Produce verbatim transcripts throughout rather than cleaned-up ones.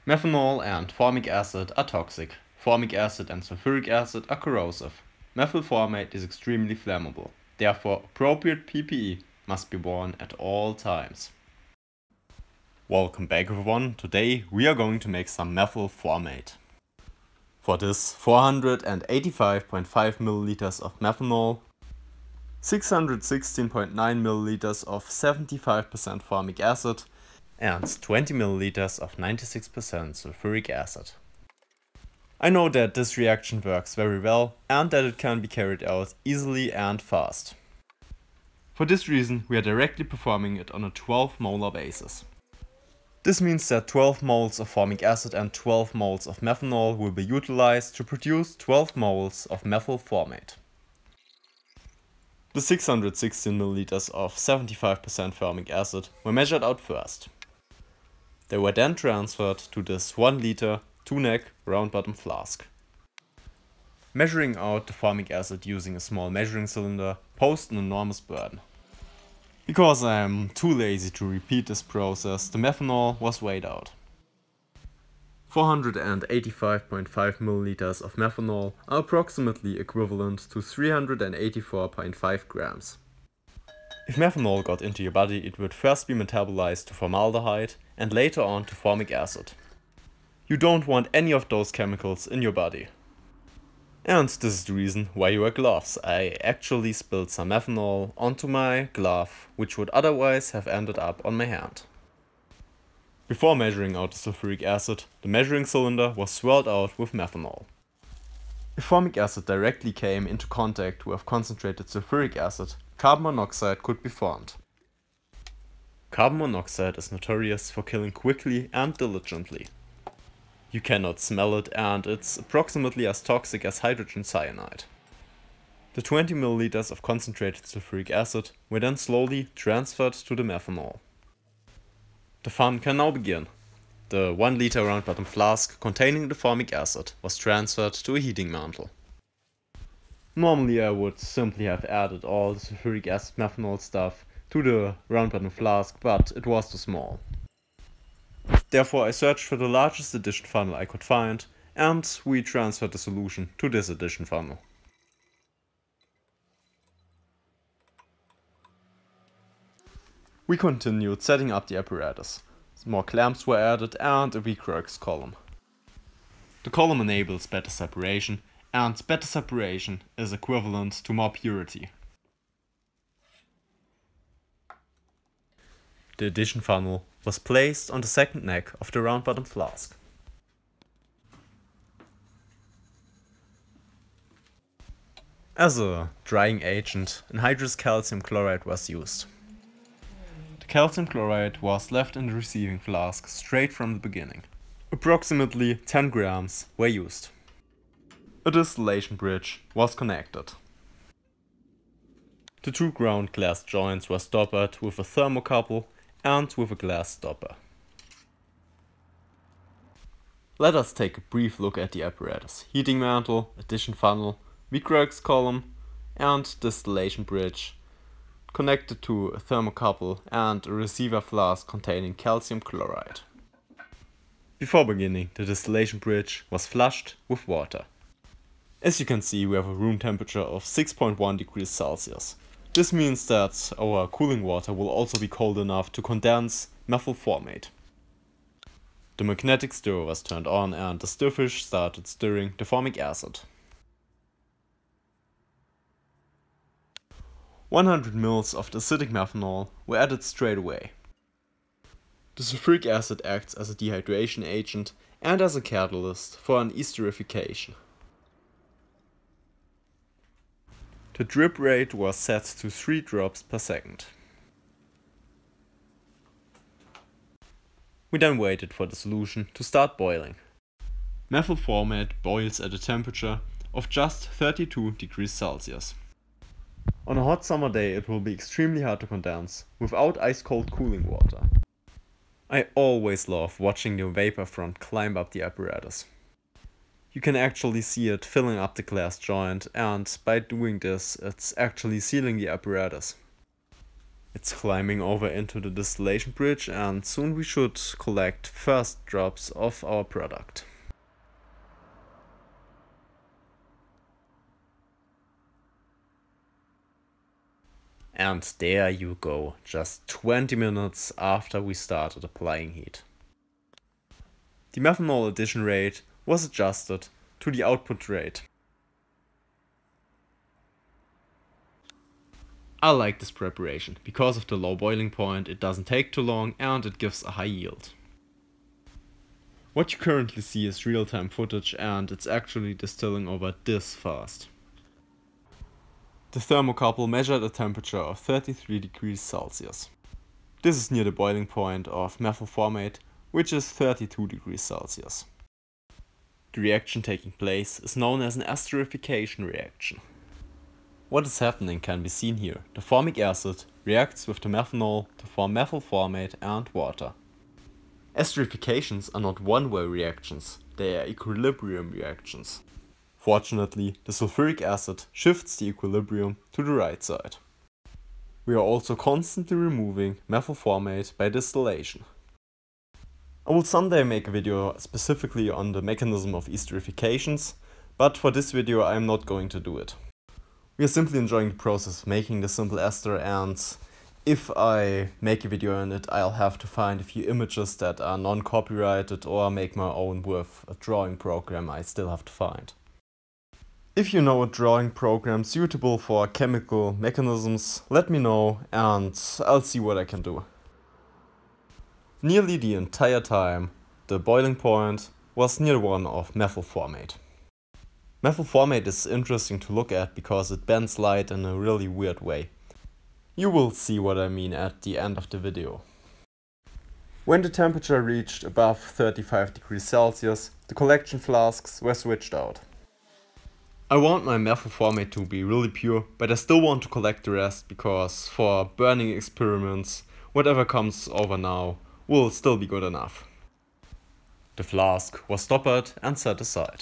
Methanol and formic acid are toxic. Formic acid and sulfuric acid are corrosive. Methyl formate is extremely flammable. Therefore, appropriate P P E must be worn at all times. Welcome back everyone. Today we are going to make some methyl formate. For this, four hundred eighty-five point five milliliters of methanol, six hundred sixteen point nine milliliters of seventy-five percent formic acid, and twenty milliliters of ninety-six percent sulfuric acid. I know that this reaction works very well and that it can be carried out easily and fast. For this reason we are directly performing it on a twelve molar basis. This means that twelve moles of formic acid and twelve moles of methanol will be utilized to produce twelve moles of methyl formate. The six hundred sixteen milliliters of seventy-five percent formic acid were measured out first. They were then transferred to this one liter two neck round bottom flask. Measuring out the formic acid using a small measuring cylinder posed an enormous burden. Because I am too lazy to repeat this process, the methanol was weighed out. four hundred eighty-five point five milliliters of methanol are approximately equivalent to three hundred eighty-four point five grams. If methanol got into your body, it would first be metabolized to formaldehyde and later on to formic acid. You don't want any of those chemicals in your body. And this is the reason why you wear gloves. I actually spilled some methanol onto my glove, which would otherwise have ended up on my hand. Before measuring out the sulfuric acid, the measuring cylinder was swirled out with methanol. If formic acid directly came into contact with concentrated sulfuric acid, carbon monoxide could be formed. Carbon monoxide is notorious for killing quickly and diligently. You cannot smell it and it's approximately as toxic as hydrogen cyanide. The twenty milliliters of concentrated sulfuric acid were then slowly transferred to the methanol. The fun can now begin. The one liter round bottom flask containing the formic acid was transferred to a heating mantle. Normally I would simply have added all the sulfuric acid methanol stuff to the round bottom flask, but it was too small. Therefore I searched for the largest addition funnel I could find and we transferred the solution to this addition funnel. We continued setting up the apparatus. More clamps were added and a V-Crux column. The column enables better separation, and better separation is equivalent to more purity. The addition funnel was placed on the second neck of the round bottom flask. As a drying agent, anhydrous calcium chloride was used. The calcium chloride was left in the receiving flask straight from the beginning. Approximately ten grams were used. A distillation bridge was connected. The two ground glass joints were stoppered with a thermocouple and with a glass stopper. Let us take a brief look at the apparatus. Heating mantle, addition funnel, V-Crux column and distillation bridge connected to a thermocouple and a receiver flask containing calcium chloride. Before beginning, the distillation bridge was flushed with water. As you can see, we have a room temperature of six point one degrees Celsius. This means that our cooling water will also be cold enough to condense methyl formate. The magnetic stirrer was turned on and the stirfish started stirring the formic acid. one hundred milliliters of the acidic methanol were added straight away. The sulfuric acid acts as a dehydration agent and as a catalyst for an esterification. The drip rate was set to three drops per second. We then waited for the solution to start boiling. Methyl formate boils at a temperature of just thirty-two degrees Celsius. On a hot summer day it will be extremely hard to condense without ice cold cooling water. I always love watching the vapor front climb up the apparatus. You can actually see it filling up the glass joint, and by doing this it's actually sealing the apparatus. It's climbing over into the distillation bridge, and soon we should collect first drops of our product. And there you go, just twenty minutes after we started applying heat. The methanol addition rate was adjusted to the output rate. I like this preparation. Because of the low boiling point, it doesn't take too long and it gives a high yield. What you currently see is real-time footage, and it's actually distilling over this fast. The thermocouple measured a temperature of thirty-three degrees Celsius. This is near the boiling point of methyl formate, which is thirty-two degrees Celsius. The reaction taking place is known as an esterification reaction. What is happening can be seen here. The formic acid reacts with the methanol to form methyl formate and water. Esterifications are not one-way reactions, they are equilibrium reactions. Fortunately, the sulfuric acid shifts the equilibrium to the right side. We are also constantly removing methyl formate by distillation. I will someday make a video specifically on the mechanism of esterifications, but for this video I am not going to do it. We are simply enjoying the process of making the simple ester, and if I make a video on it, I'll have to find a few images that are non-copyrighted or make my own with a drawing program I still have to find. If you know a drawing program suitable for chemical mechanisms, let me know and I'll see what I can do. Nearly the entire time, the boiling point was near one of methyl formate. Methyl formate is interesting to look at because it bends light in a really weird way. You will see what I mean at the end of the video. When the temperature reached above thirty-five degrees Celsius, the collection flasks were switched out. I want my methyl formate to be really pure, but I still want to collect the rest because for burning experiments, whatever comes over now will still be good enough. The flask was stoppered and set aside.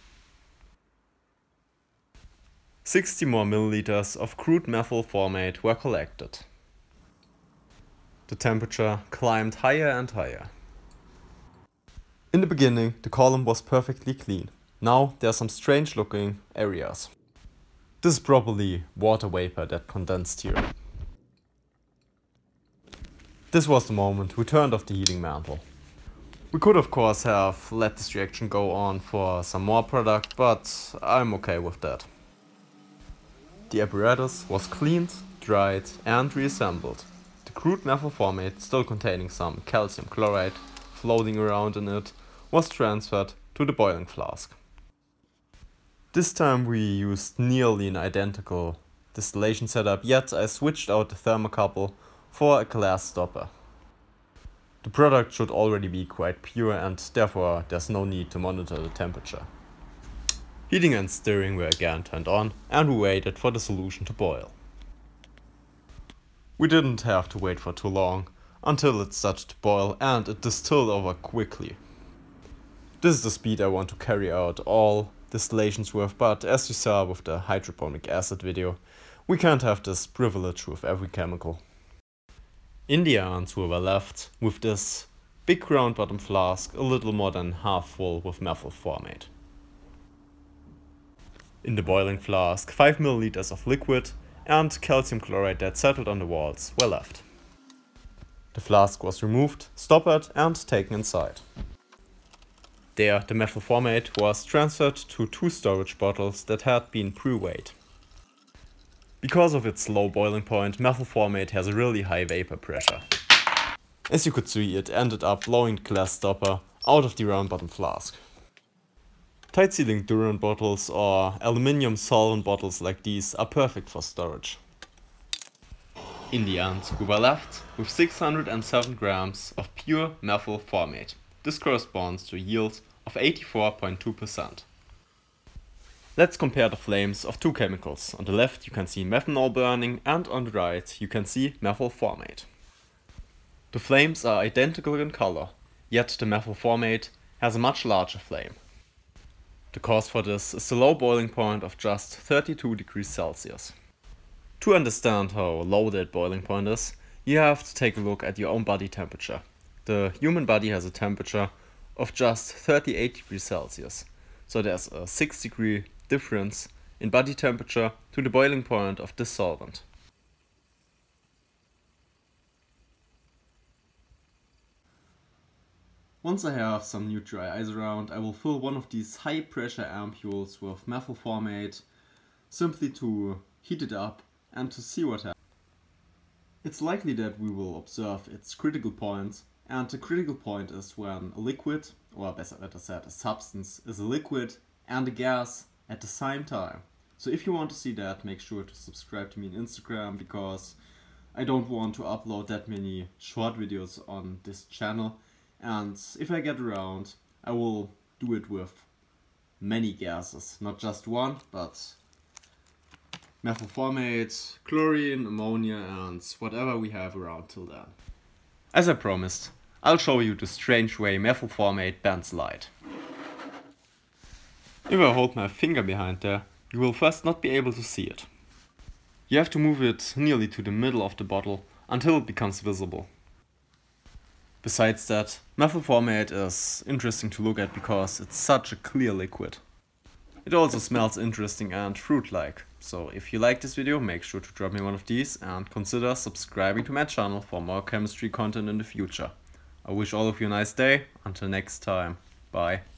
sixty more milliliters of crude methyl formate were collected. The temperature climbed higher and higher. In the beginning, the column was perfectly clean. Now there are some strange looking areas. This is probably water vapor that condensed here. This was the moment we turned off the heating mantle. We could of course have let this reaction go on for some more product, but I'm okay with that. The apparatus was cleaned, dried and reassembled. The crude methyl formate, still containing some calcium chloride floating around in it, was transferred to the boiling flask. This time we used nearly an identical distillation setup, yet I switched out the thermocouple for a glass stopper. The product should already be quite pure and therefore there's no need to monitor the temperature. Heating and stirring were again turned on and we waited for the solution to boil. We didn't have to wait for too long until it started to boil and it distilled over quickly. This is the speed I want to carry out all distillations with, but as you saw with the hydroponic acid video, we can't have this privilege with every chemical. In the end we were left with this big round bottom flask a little more than half full with methyl formate. In the boiling flask, five milliliters of liquid and calcium chloride that settled on the walls were left. The flask was removed, stoppered and taken inside. There, the methyl formate was transferred to two storage bottles that had been pre-weighed. Because of its low boiling point, methyl formate has a really high vapor pressure. As you could see, it ended up blowing the glass stopper out of the round bottom flask. Tight sealing Durant bottles or aluminium solvent bottles like these are perfect for storage. In the end, we were left with six hundred seven grams of pure methyl formate. This corresponds to a yield of eighty-four point two percent. Let's compare the flames of two chemicals. On the left you can see methanol burning and on the right you can see methyl formate. The flames are identical in color, yet the methyl formate has a much larger flame. The cause for this is the low boiling point of just thirty-two degrees Celsius. To understand how low that boiling point is, you have to take a look at your own body temperature. The human body has a temperature of just thirty-eight degrees Celsius, so there's a six degree difference in body temperature to the boiling point of this solvent. Once I have some new dry ice around, I will fill one of these high pressure ampules with methyl formate, simply to heat it up and to see what happens. It's likely that we will observe its critical point, and the critical point is when a liquid, or better, better said a substance, is a liquid and a gas at the same time. So if you want to see that, make sure to subscribe to me on Instagram, because I don't want to upload that many short videos on this channel. And if I get around, I will do it with many gases, not just one, but methyl formate, chlorine, ammonia, and whatever we have around till then. As I promised, I'll show you the strange way methyl formate bends light. If I hold my finger behind there, you will first not be able to see it. You have to move it nearly to the middle of the bottle until it becomes visible. Besides that, methyl formate is interesting to look at because it's such a clear liquid. It also smells interesting and fruit-like, so if you like this video, make sure to drop me one of these and consider subscribing to my channel for more chemistry content in the future. I wish all of you a nice day, until next time, bye.